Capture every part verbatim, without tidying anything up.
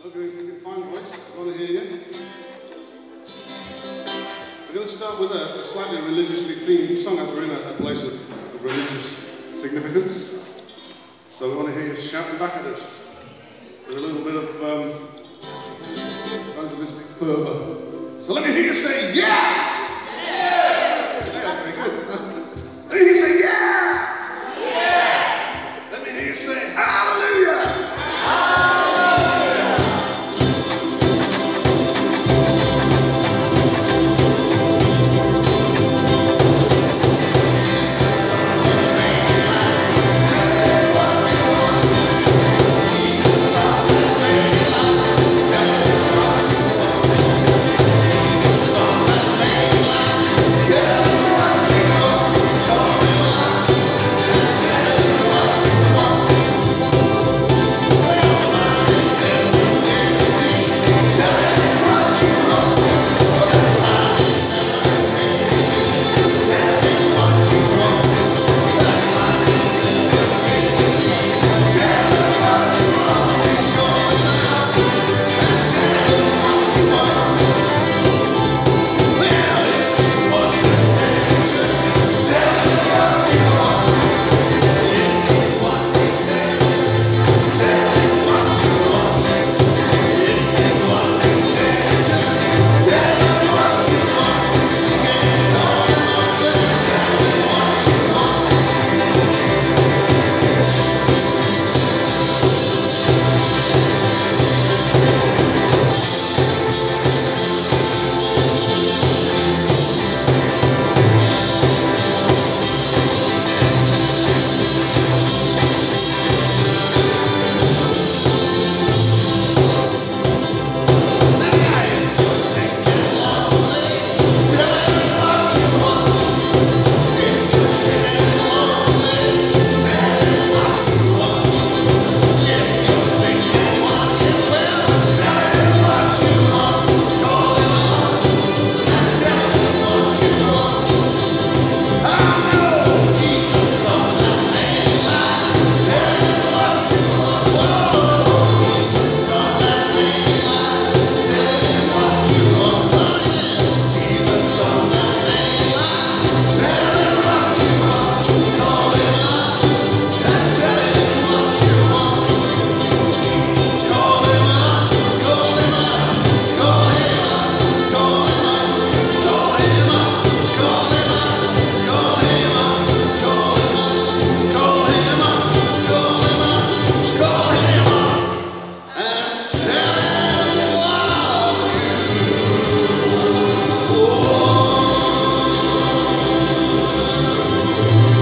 hope you're in a fine voice. I want to hear you. We're going to start with a, a slightly religiously themed song as we're in a, a place of, of religious significance. So we want to hear you shouting back at us with a little bit of um, evangelistic fervour. So let me hear you say, yeah! Yeah! Yeah, that's pretty good. Let me hear you say, yeah! Yeah! Let me hear you say, hallelujah! Hallelujah!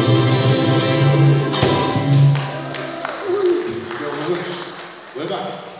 We're back.